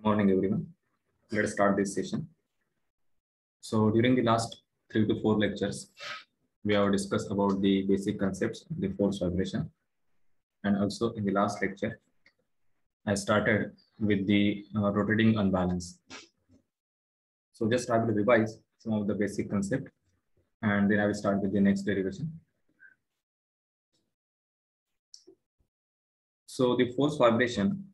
Good morning, everyone. Let's start this session. So during the last 3 to 4 lectures, we have discussed about the basic concepts of the force vibration. And also in the last lecture, I started with the rotating unbalance. So just I will revise some of the basic concept and then I will start with the next derivation. So the force vibration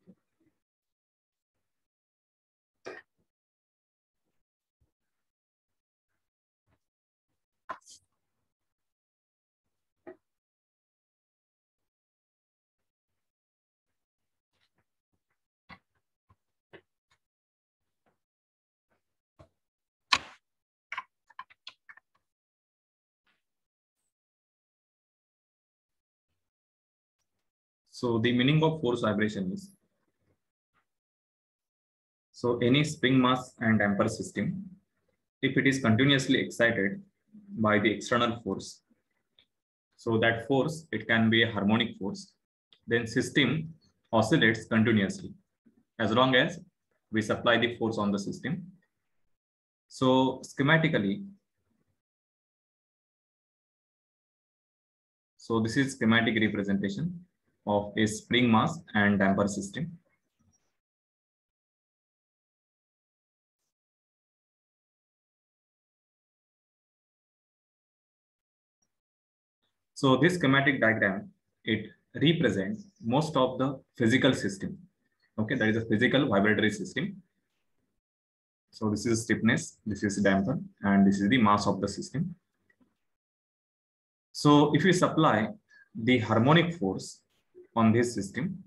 So the meaning of force vibration is, so any spring mass and damper system, if it is continuously excited by the external force, so that force, it can be a harmonic force, then system oscillates continuously as long as we supply the force on the system. So schematically, so this is schematic representation of a spring mass and damper system. So this schematic diagram, it represents most of the physical system. Okay, that is a physical vibratory system. So this is stiffness, this is damper, and this is the mass of the system. So if we supply the harmonic force on this system,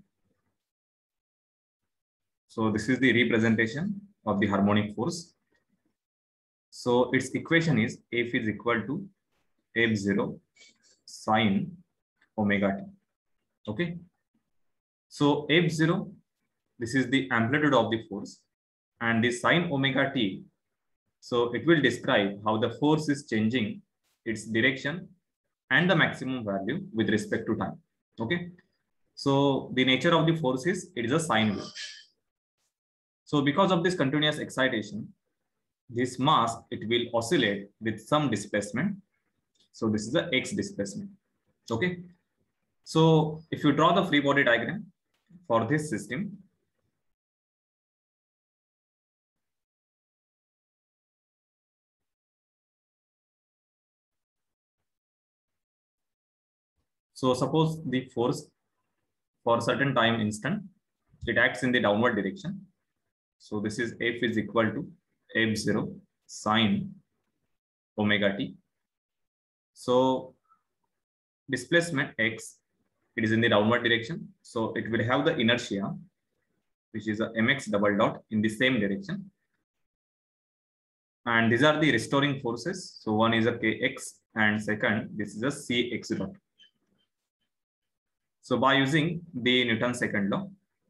so this is the representation of the harmonic force. So its equation is F is equal to F0 sine omega t. Okay. So F0, this is the amplitude of the force, and the sine omega t, so it will describe how the force is changing its direction and the maximum value with respect to time. Okay. So the nature of the force is, it is a sine wave. So because of this continuous excitation, this mass, it will oscillate with some displacement. So this is the x displacement. Okay. So if you draw the free body diagram for this system, so suppose the force for a certain time instant, it acts in the downward direction. So this is F is equal to F0 sine omega t. So displacement x, it is in the downward direction. So it will have the inertia, which is a mx double dot in the same direction. And these are the restoring forces. So one is a kx and second, this is a cx dot. So by using the Newton's second law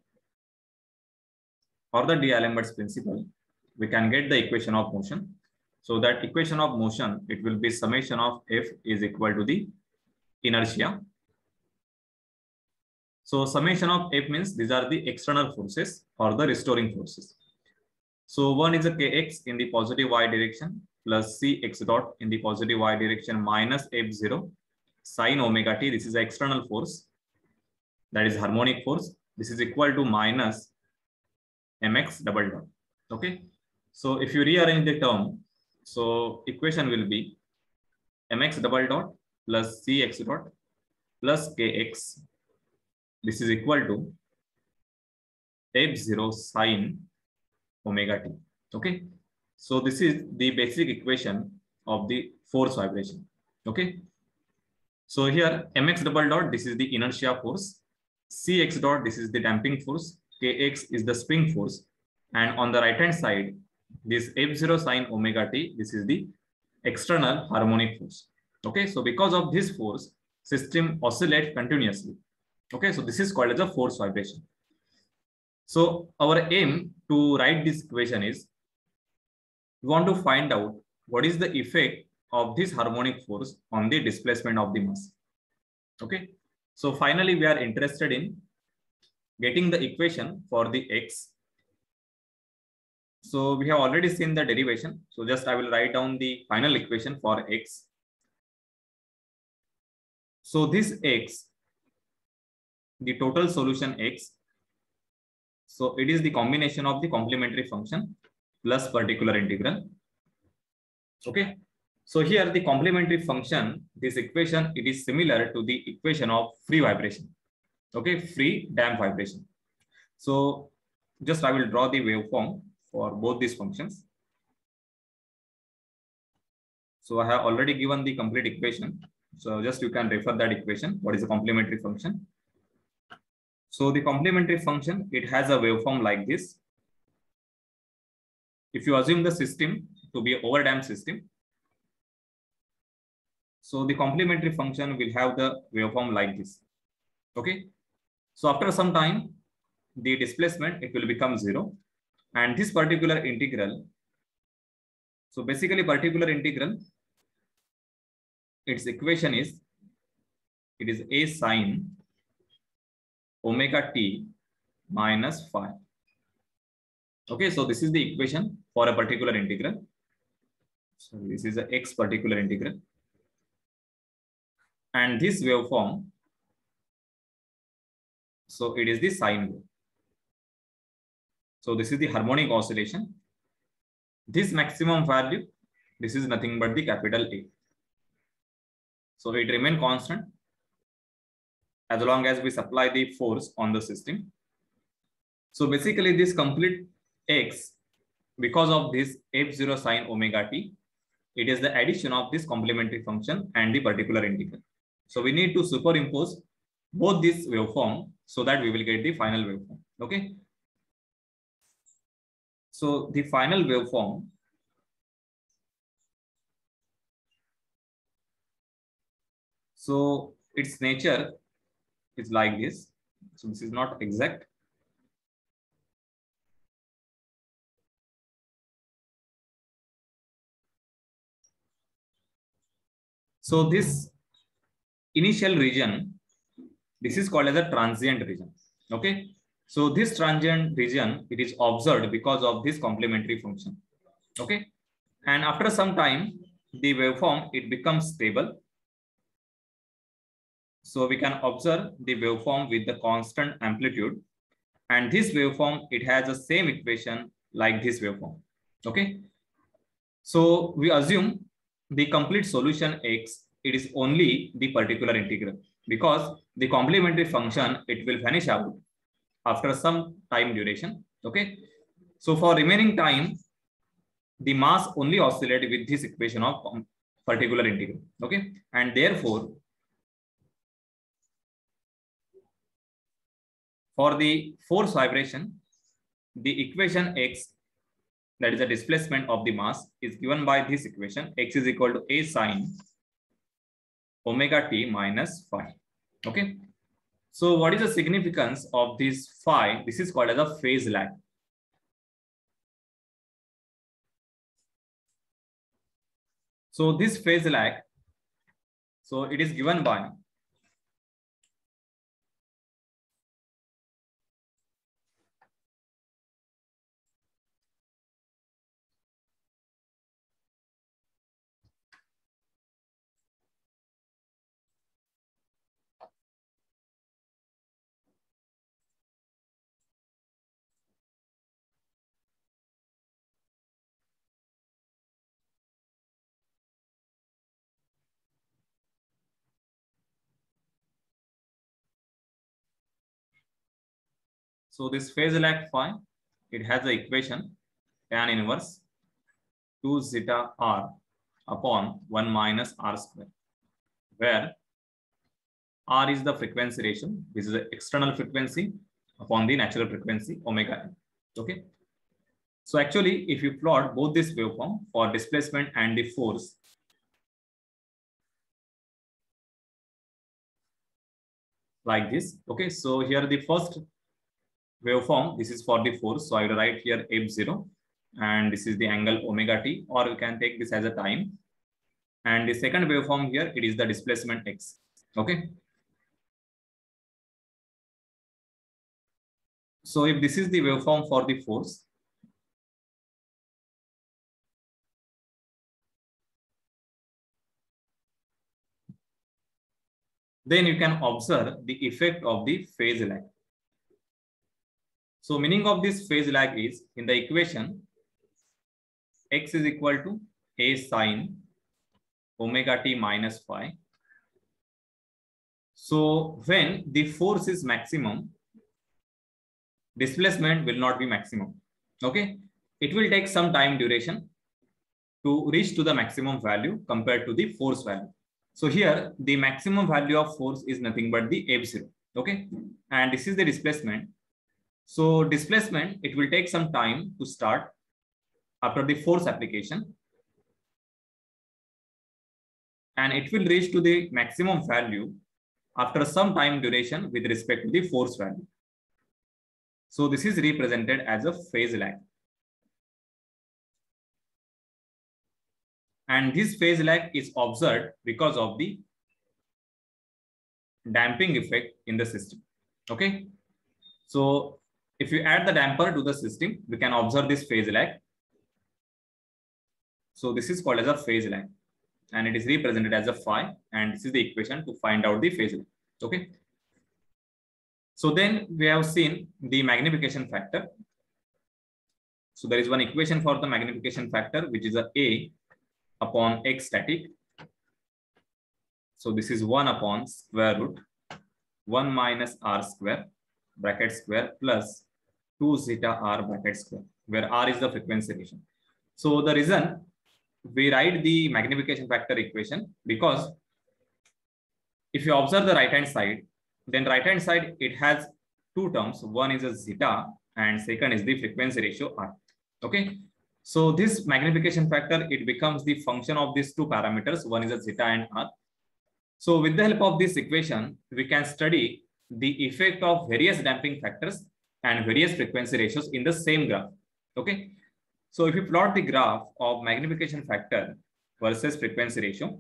or the D'Alembert's principle, we can get the equation of motion. So that equation of motion, it will be summation of F is equal to the inertia. So summation of F means these are the external forces or the restoring forces. So one is a kx in the positive y direction plus cx dot in the positive y direction minus F0 sine omega t. This is the external force, that is harmonic force. This is equal to minus mx double dot. Okay. So if you rearrange the term, so equation will be mx double dot plus cx dot plus kx. This is equal to F0 sine omega t. Okay. So this is the basic equation of the force vibration. Okay. So here mx double dot, this is the inertia force. Cx dot, this is the damping force. Kx is the spring force. And on the right hand side, this F0 sine omega t, this is the external harmonic force. Okay. So because of this force, system oscillates continuously. Okay. So this is called as a force vibration. So our aim to write this equation is, we want to find out what is the effect of this harmonic force on the displacement of the mass. Okay. So finally, we are interested in getting the equation for the x So we have already seen the derivation. So just I will write down the final equation for x. So this x, the total solution x, so it is the combination of the complementary function plus particular integral. Okay. So here the complementary function, this equation, it is similar to the equation of free vibration. Okay, free damp vibration. So just I will draw the waveform for both these functions. So I have already given the complete equation. So just you can refer that equation. What is the complementary function? So the complementary function, it has a waveform like this. If you assume the system to be an overdamped system, so the complementary function will have the waveform like this. Okay. So after some time, the displacement, it will become 0. And this particular integral, so basically particular integral, its equation is, it is a sine omega t minus phi. Okay, so this is the equation for a particular integral. So this is a x particular integral. And this waveform, so it is the sine wave. So this is the harmonic oscillation. This maximum value, this is nothing but the capital A. So it remains constant as long as we supply the force on the system. So basically this complete x, because of this f0 sine omega t, it is the addition of this complementary function and the particular integral. So we need to superimpose both this waveform so that we will get the final waveform. Okay. So the final waveform, so its nature is like this. So this is not exact. So this initial region, this is called as a transient region. Okay. So this transient region, it is observed because of this complementary function. Okay. And after some time, the waveform, it becomes stable. So we can observe the waveform with the constant amplitude. And this waveform, it has the same equation like this waveform. Okay. So we assume the complete solution x, it is only the particular integral, because the complementary function, it will vanish out after some time duration. Okay. So for remaining time, the mass only oscillate with this equation of particular integral. Okay. And therefore, for the force vibration, the equation x, that is the displacement of the mass, is given by this equation. X is equal to a sine omega t minus phi. Okay. So what is the significance of this phi? This is called as a phase lag. So this phase lag, so it is given by so this phase lag phi, it has the equation tan inverse 2 zeta r upon 1 minus r square, where r is the frequency ratio. This is the external frequency upon the natural frequency omega n. Okay. So actually, if you plot both this waveform for displacement and the force, like this. Okay. So here the first waveform, this is for the force. So I will write here f0, and this is the angle omega t, or you can take this as a time. And the second waveform here, it is the displacement x. Okay. So if this is the waveform for the force, then you can observe the effect of the phase lag. So meaning of this phase lag is, in the equation, x is equal to a sine omega t minus phi. So when the force is maximum, displacement will not be maximum. Okay, it will take some time duration to reach to the maximum value compared to the force value. So here the maximum value of force is nothing but the F0. Okay, and this is the displacement. So displacement, it will take some time to start after the force application, and it will reach to the maximum value after some time duration with respect to the force value. So this is represented as a phase lag. And this phase lag is observed because of the damping effect in the system. Okay. So if you add the damper to the system, we can observe this phase lag. So this is called as a phase lag, and it is represented as a phi, and this is the equation to find out the phase lag. Okay. So then we have seen the magnification factor. So there is one equation for the magnification factor, which is a upon x static. So this is 1 upon square root 1 minus r square bracket square plus 2 zeta r bracket square, where r is the frequency ratio. So the reason we write the magnification factor equation, because if you observe the right hand side, then right hand side it has two terms. One is a zeta and second is the frequency ratio r. Okay. So this magnification factor, it becomes the function of these two parameters. One is a zeta and r. So with the help of this equation, we can study the effect of various damping factors and various frequency ratios in the same graph. Okay. So if you plot the graph of magnification factor versus frequency ratio,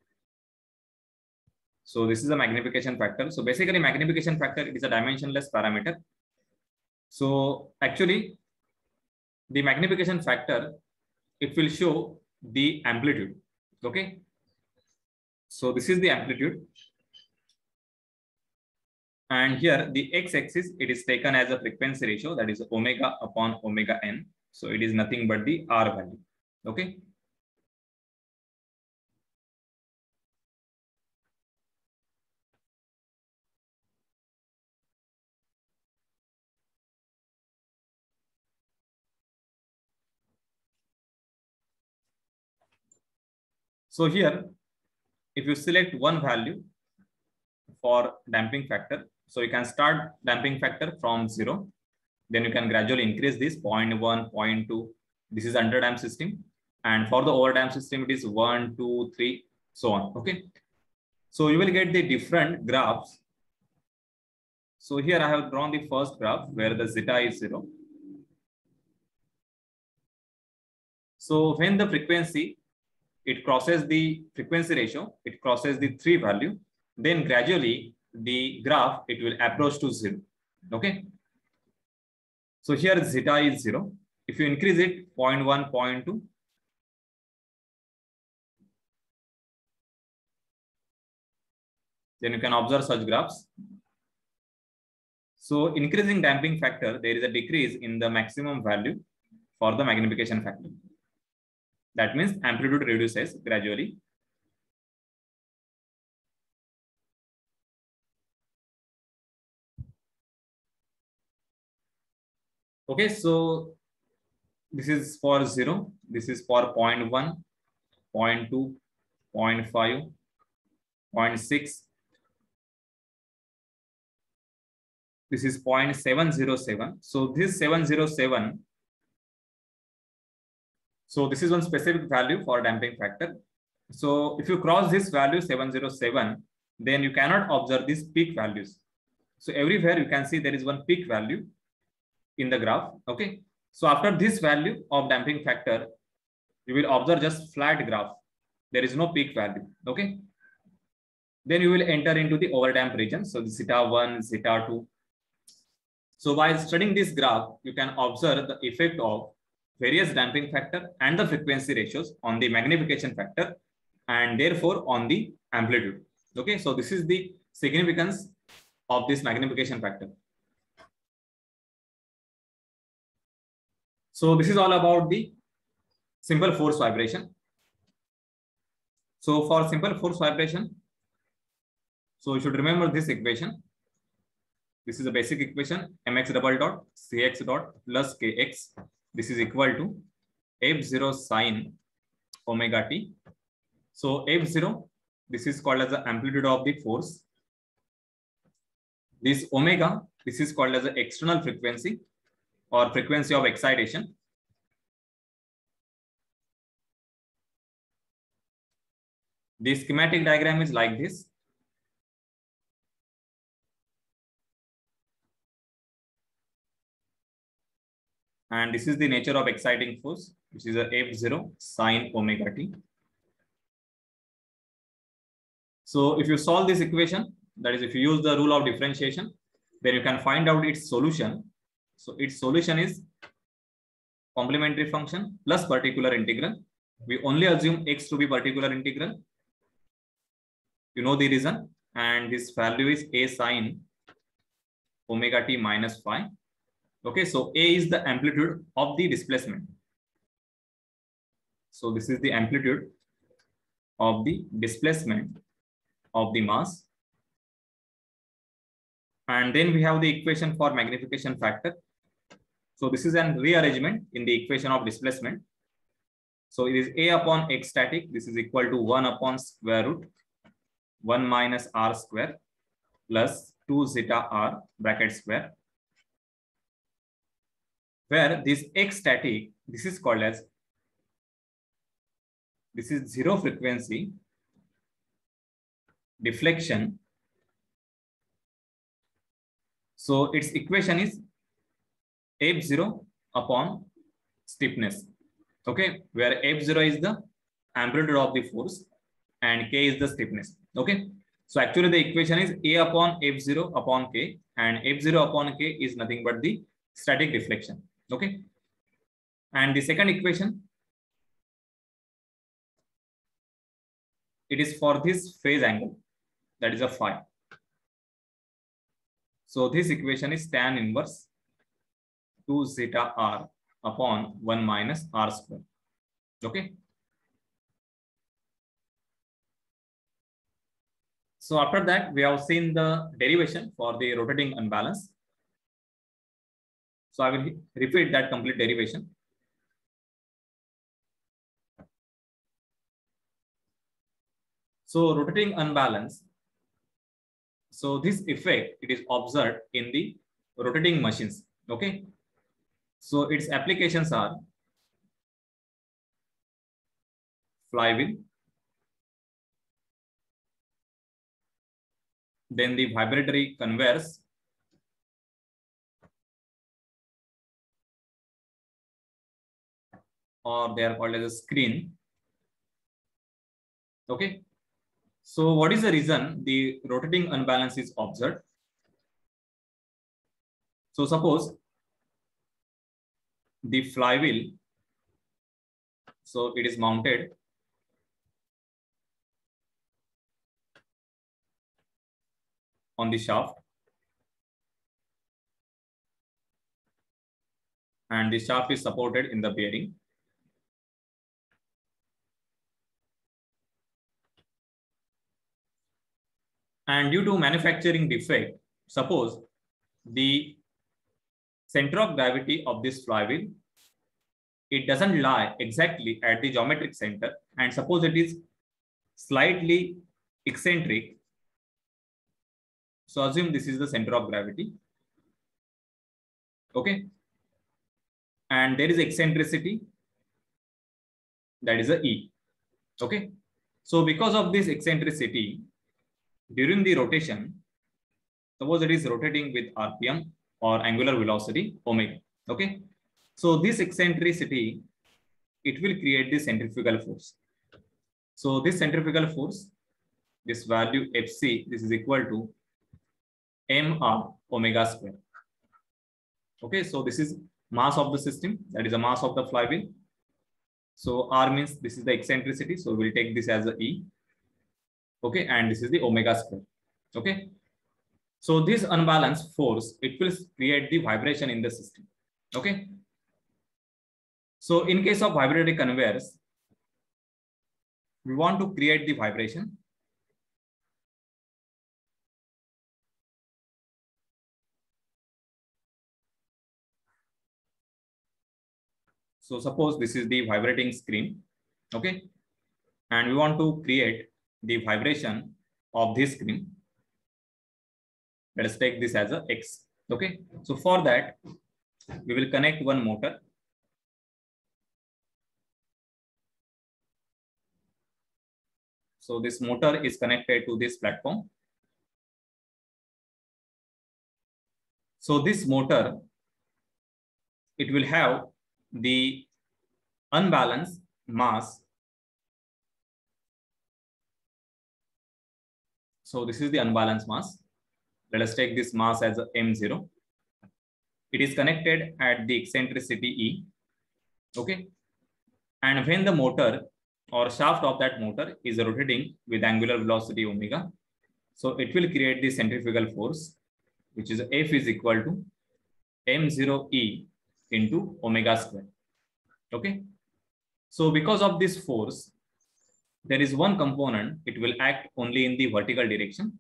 so this is a magnification factor. So basically magnification factor, it is a dimensionless parameter. So actually the magnification factor, it will show the amplitude. Okay. So this is the amplitude. And here the x-axis, it is taken as a frequency ratio, that is omega upon omega n. So it is nothing but the r value. Okay. So here, if you select one value for damping factor, so you can start damping factor from 0. Then you can gradually increase this 0.1, 0.2. This is under damp system. And for the over damp system, it is 1, 2, 3, so on. Okay. So you will get the different graphs. So here I have drawn the first graph where the zeta is 0. So when the frequency, it crosses the frequency ratio, it crosses the 3 value, then gradually the graph, it will approach to 0. Okay. So here zeta is 0. If you increase it 0.1, 0.2, then you can observe such graphs. So increasing damping factor, there is a decrease in the maximum value for the magnification factor. That means amplitude reduces gradually. Okay, so this is for 0, this is for 0.1, 0.2, 0.5, 0.6. This is 0.707. So this 707. So this is one specific value for damping factor. So if you cross this value 707, then you cannot observe these peak values. So everywhere you can see there is one peak value in the graph. Okay. So after this value of damping factor, you will observe just flat graph. There is no peak value. Okay. Then you will enter into the overdamp region. So the zeta 1, zeta 2. So while studying this graph, you can observe the effect of various damping factor and the frequency ratios on the magnification factor and therefore on the amplitude. Okay, so this is the significance of this magnification factor. So this is all about the simple force vibration. So for simple force vibration, so you should remember this equation. This is a basic equation, mx double dot cx dot plus kx. This is equal to f0 sine omega t. So f0, this is called as the amplitude of the force. This omega, this is called as the external frequency or frequency of excitation. The schematic diagram is like this. And this is the nature of exciting force, which is a f0 sine omega t. So if you solve this equation, that is if you use the rule of differentiation, then you can find out its solution. So its solution is complementary function plus particular integral. We only assume x to be particular integral. You know the reason, and this value is a sine omega t minus phi. Okay, so a is the amplitude of the displacement. So this is the amplitude of the displacement of the mass. And then we have the equation for magnification factor. So this is a rearrangement in the equation of displacement. So it is a upon x static. This is equal to 1 upon square root 1 minus r square plus 2 zeta r bracket square, where this x static, this is called as, this is zero frequency deflection. So its equation is f0 upon stiffness. Okay, where f0 is the amplitude of the force and k is the stiffness. Okay, so actually the equation is a upon f0 upon k, and f0 upon k is nothing but the static deflection. Okay, and the second equation, it is for this phase angle, that is a phi. So this equation is tan inverse 2 zeta r upon 1 minus r square. Okay. So after that, we have seen the derivation for the rotating unbalance. So I will repeat that complete derivation. So rotating unbalance. So this effect, it is observed in the rotating machines. Okay. So its applications are flywheel, then the vibratory conveyors, or they are called as a screen. Okay. So what is the reason the rotating unbalance is observed? So suppose the flywheel, so it is mounted on the shaft, and the shaft is supported in the bearing. And due to manufacturing defect, suppose the center of gravity of this flywheel, it doesn't lie exactly at the geometric center, and suppose it is slightly eccentric. So assume this is the center of gravity. Okay. And there is eccentricity, that is a E. Okay. So because of this eccentricity, during the rotation, suppose it is rotating with RPM or angular velocity omega. Okay. So this eccentricity, it will create the centrifugal force. So this centrifugal force, this value Fc, this is equal to mr omega square. Okay. So this is mass of the system, that is the mass of the flywheel. So R means this is the eccentricity. So we'll take this as a E. Okay, and this is the omega square. Okay, so this unbalanced force, it will create the vibration in the system. Okay, so in case of vibratory conveyors, we want to create the vibration. So suppose this is the vibrating screen. Okay, and we want to create the vibration of this screen. Let us take this as a X. Okay, so for that, we will connect one motor. So this motor is connected to this platform. So this motor, it will have the unbalanced mass. So this is the unbalanced mass. Let us take this mass as a M0. It is connected at the eccentricity E. Okay. And when the motor or shaft of that motor is rotating with angular velocity omega, so it will create the centrifugal force, which is F is equal to M0E into omega square. Okay. So because of this force, there is one component, it will act only in the vertical direction.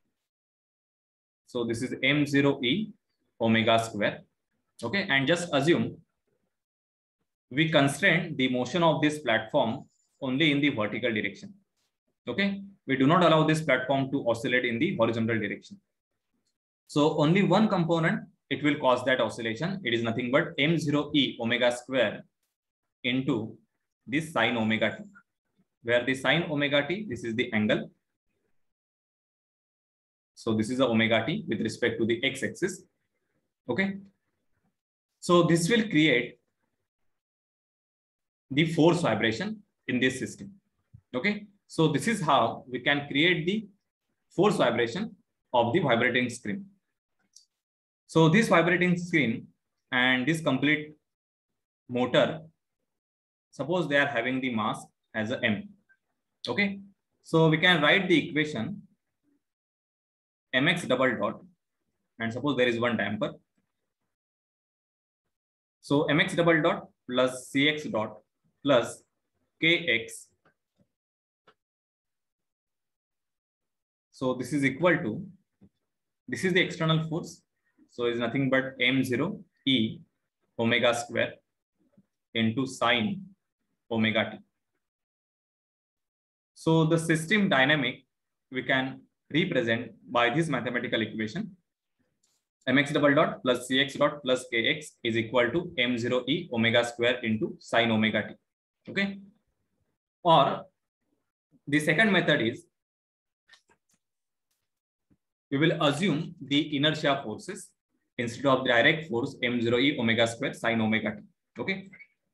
So this is M0E omega square. Okay. And just assume we constrain the motion of this platform only in the vertical direction. Okay. We do not allow this platform to oscillate in the horizontal direction. So only one component, it will cause that oscillation. It is nothing but M0E omega square into this sine omega t, where the sine omega t, this is the angle. So this is the omega t with respect to the x-axis. Okay. So this will create the force vibration in this system. Okay. So this is how we can create the force vibration of the vibrating screen. So this vibrating screen and this complete motor, suppose they are having the mass as a m. Okay. So we can write the equation mx double dot, and suppose there is one damper. So mx double dot plus cx dot plus kx. So this is equal to, this is the external force. So it's nothing but M0 E omega square into sine omega t. So the system dynamic we can represent by this mathematical equation. Mx double dot plus cx dot plus kx is equal to M0 E omega square into sine omega t. Okay. Or the second method is, we will assume the inertia forces instead of the direct force M0 E omega square sine omega t. Okay.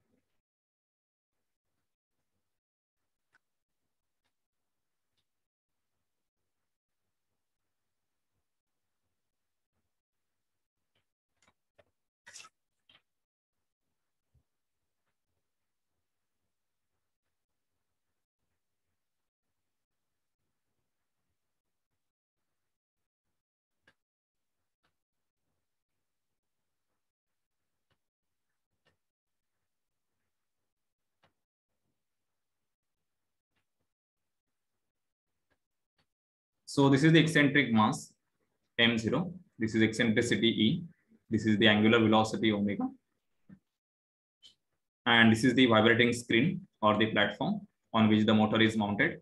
So this is the eccentric mass M0. This is eccentricity E. This is the angular velocity omega. And this is the vibrating screen or the platform on which the motor is mounted.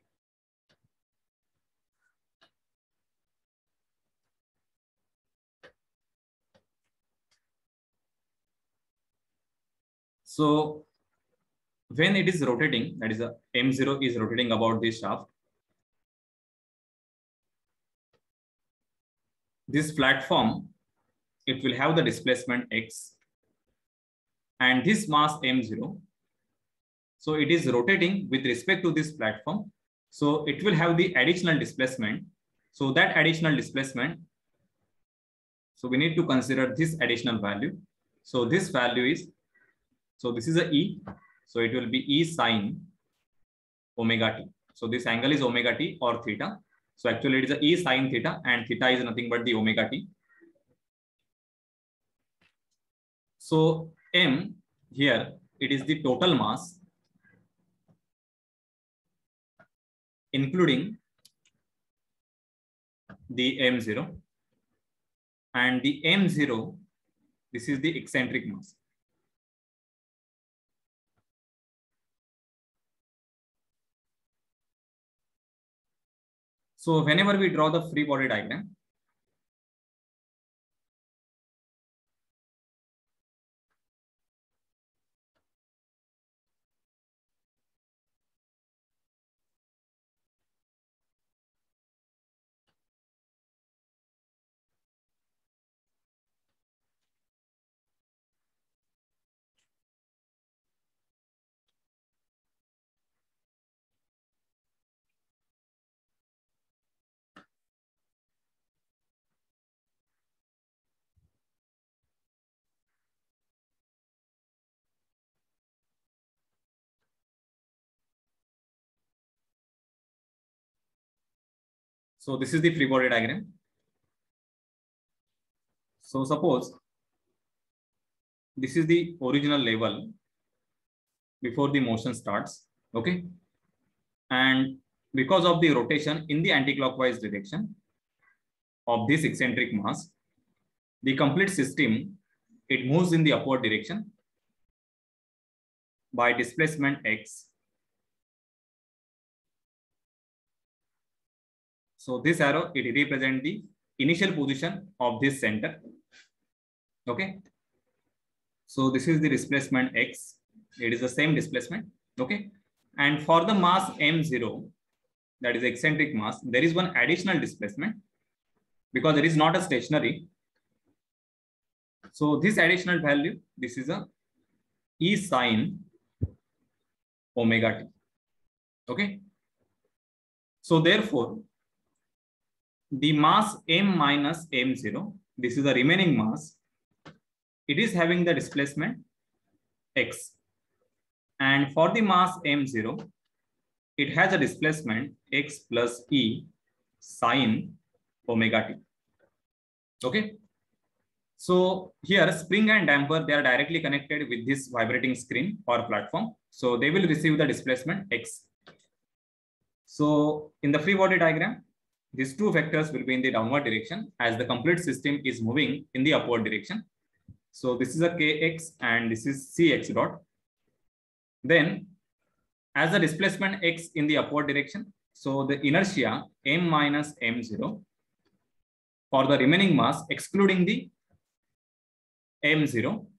So when it is rotating, that is a M0 is rotating about this shaft, this platform, it will have the displacement x, and this mass M0, so it is rotating with respect to this platform, so it will have the additional displacement. So that additional displacement, so we need to consider this additional value. So this value is, so this is a E, so it will be E sine omega t. So this angle is omega t or theta. So actually it is a E sin theta, and theta is nothing but the omega t. So m here, it is the total mass including the m0, and the m0, this is the eccentric mass. So whenever we draw the free body diagram, so this is the free body diagram. So suppose this is the original level before the motion starts, okay? And because of the rotation in the anti-clockwise direction of this eccentric mass, the complete system, it moves in the upward direction by displacement x. So this arrow, it represents the initial position of this center, okay? So this is the displacement x. It is the same displacement, okay? And for the mass m0, that is eccentric mass, there is one additional displacement because it is not a stationary. So this additional value, this is a E sin omega t, okay? So therefore, the mass m minus m0, this is the remaining mass, it is having the displacement x. And for the mass m0, it has a displacement x plus E sin omega t, okay? So here spring and damper, they are directly connected with this vibrating screen or platform. So they will receive the displacement x. So in the free body diagram, these two vectors will be in the downward direction as the complete system is moving in the upward direction. So this is a kx and this is cx dot. Then as the displacement x in the upward direction, so the inertia m minus m0 for the remaining mass excluding the m0.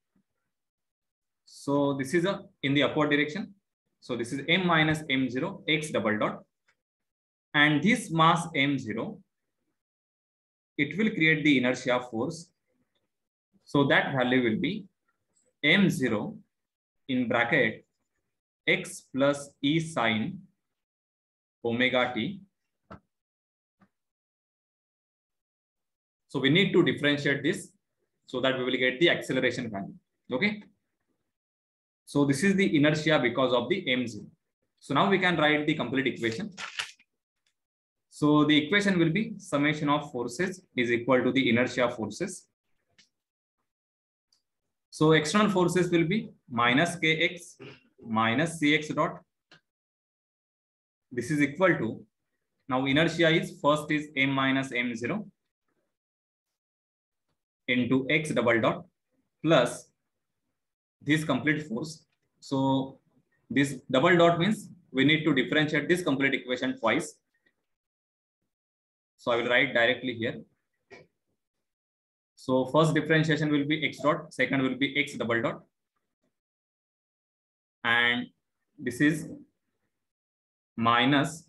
So this is a in the upward direction. So this is m minus m0 x double dot. And this mass m0, it will create the inertia force. So that value will be m0 in bracket x plus E sin omega t. So we need to differentiate this so that we will get the acceleration value, okay? So this is the inertia because of the m0. So now we can write the complete equation. So the equation will be summation of forces is equal to the inertia forces. So external forces will be minus kx minus cx dot. This is equal to, now inertia is first is m minus m0 into x double dot plus this complete force. So this double dot means we need to differentiate this complete equation twice. So I will write directly here. So first differentiation will be x dot, second will be x double dot. And this is minus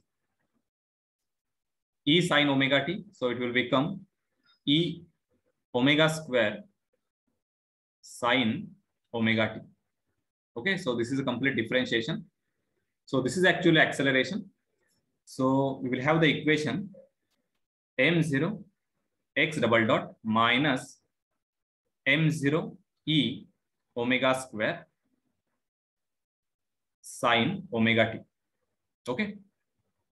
E sin omega t. So it will become E omega square sin omega t. Okay, so this is a complete differentiation. So this is actually acceleration. So we will have the equation m0 x double dot minus m0 E omega square sin omega t. Okay.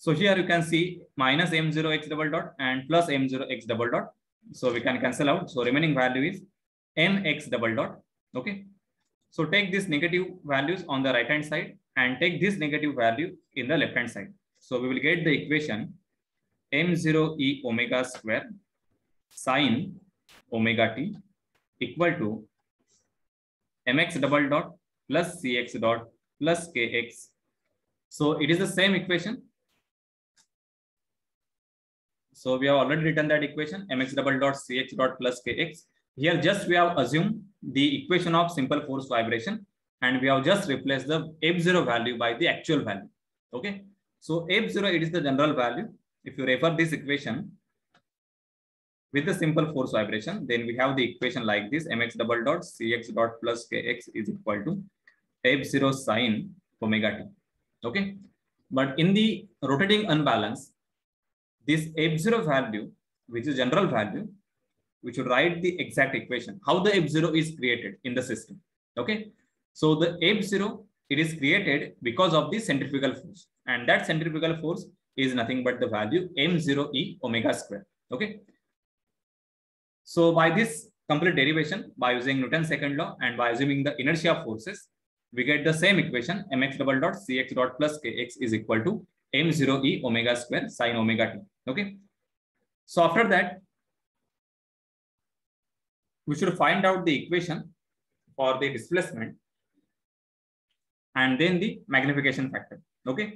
So here you can see minus m0 x double dot and plus m0 x double dot. So we can cancel out. So remaining value is mx double dot. Okay. So take these negative values on the right hand side and take this negative value in the left hand side. So we will get the equation m0 e omega square sine omega t equal to mx double dot plus cx dot plus kx. So it is the same equation. So we have already written that equation mx double dot cx dot plus kx. Here just we have assumed the equation of simple force vibration and we have just replaced the f0 value by the actual value. Okay. So f0 it is the general value. If you refer this equation with the simple force vibration, then we have the equation like this: mx double dot cx dot plus kx is equal to f0 sine omega t. Okay. But in the rotating unbalance, this f0 value, which is general value, we should write the exact equation, how the f0 is created in the system. Okay. So the f0, it is created because of the centrifugal force, and that centrifugal force is nothing but the value m0 e omega square. Okay. So by this complete derivation, by using Newton's second law and by assuming the inertia forces, we get the same equation mx double dot cx dot plus kx is equal to m0 e omega square sine omega t. Okay. So after that, we should find out the equation for the displacement and then the magnification factor. Okay.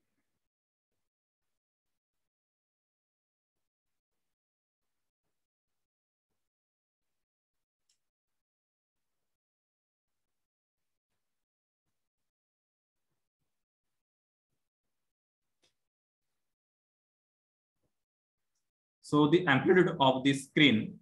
So the amplitude of the screen.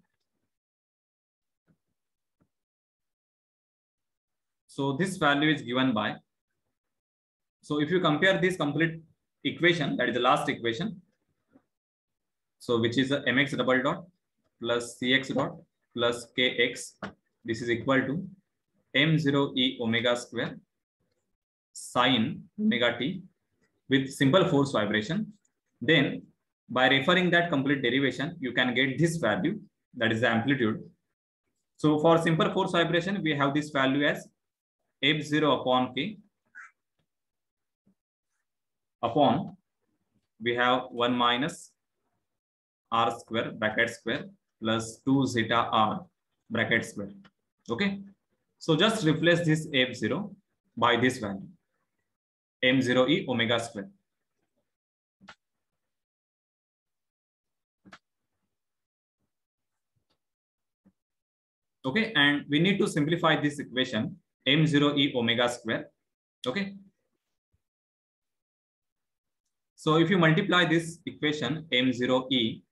So this value is given by, so if you compare this complete equation, that is the last equation, so which is a mx double dot plus cx dot plus kx, this is equal to m0 e omega square sine omega t with simple force vibration. Then by referring that complete derivation, you can get this value, that is the amplitude. So for simple force vibration, we have this value as f0 upon k upon, we have 1 minus r square bracket square plus 2 zeta r bracket square. Okay. So just replace this f0 by this value m0 e omega square. Okay. And we need to simplify this equation m0 e omega square. Okay. So if you multiply this equation m0 e,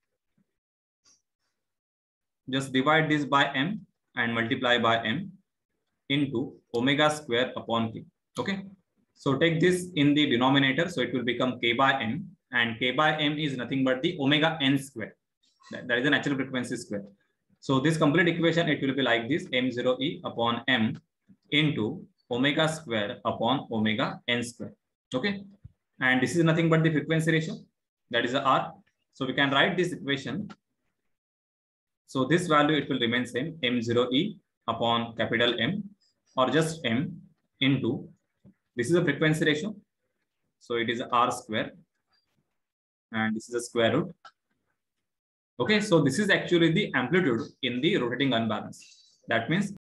just divide this by m and multiply by m into omega square upon k. Okay. So take this in the denominator. So it will become k by m, and k by m is nothing but the omega n square. That is the natural frequency square. So this complete equation, it will be like this: m0 e upon m into omega square upon omega n square. Okay. And this is nothing but the frequency ratio, that is the r. So we can write this equation. So this value, it will remain same, m0 e upon capital M or just m into, this is a frequency ratio. So it is r square and this is a square root. Okay. So this is actually the amplitude in the rotating unbalance. That means